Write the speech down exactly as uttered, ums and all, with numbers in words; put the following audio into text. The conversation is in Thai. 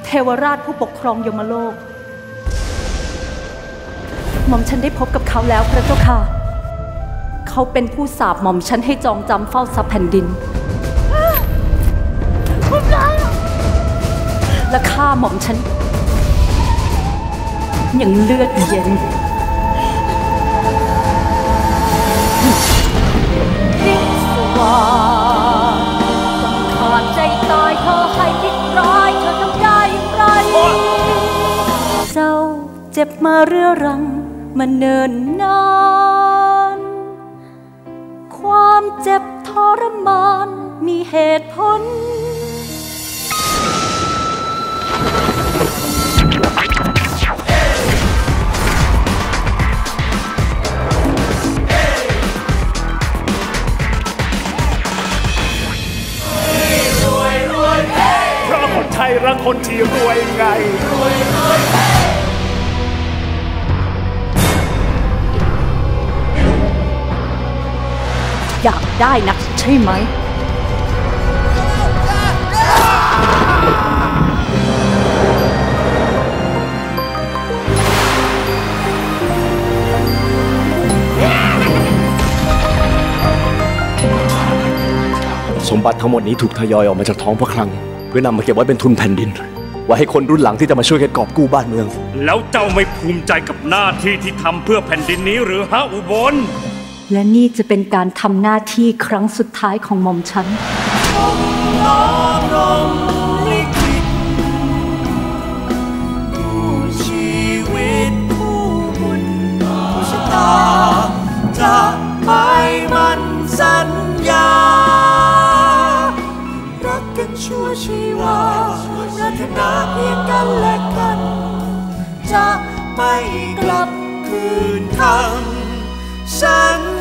เทวราชผู้ปกครองยมโลกหม่อมฉันได้พบกับเขาแล้วพระเจ้าค่ะเขาเป็นผู้สาปหม่อมฉันให้จองจำเฝ้าทรัพย์แผ่นดินและฆ่าหม่อมฉันอย่างเลือดเย็นยิ่งสว่างต้องขาดใจตายเธอให้พิษร้ายเธอทำได้อย่างไรเจ้าเจ็บมาเรื้อรังมาเนิ่นนานความเจ็บทรมานมีเหตุผลเพราะคนไทยรักคนที่รวยไงอยากได้นักใช่ไหมสมบัติทั้งหมดนี้ถูกทยอยออกมาจากท้องพระคลังเพื่อนำมาเก็บไว้เป็นทุนแผ่นดินไว้ให้คนรุ่นหลังที่จะมาช่วยกันกอบกู้บ้านเมืองแล้วเจ้าไม่ภูมิใจกับหน้าที่ที่ทำเพื่อแผ่นดินนี้หรือฮะอุบลและนี่จะเป็นการทำหน้าที่ครั้งสุดท้ายของหม่อมฉันน้อมลงลิขิตผู้ชีวิตผู้บุญผู้ชะตาจะไม่มันสัญญารักกันชั่วชีวาปรารถนาเพียงกันและกันจะไม่กลับคืนคำสัญ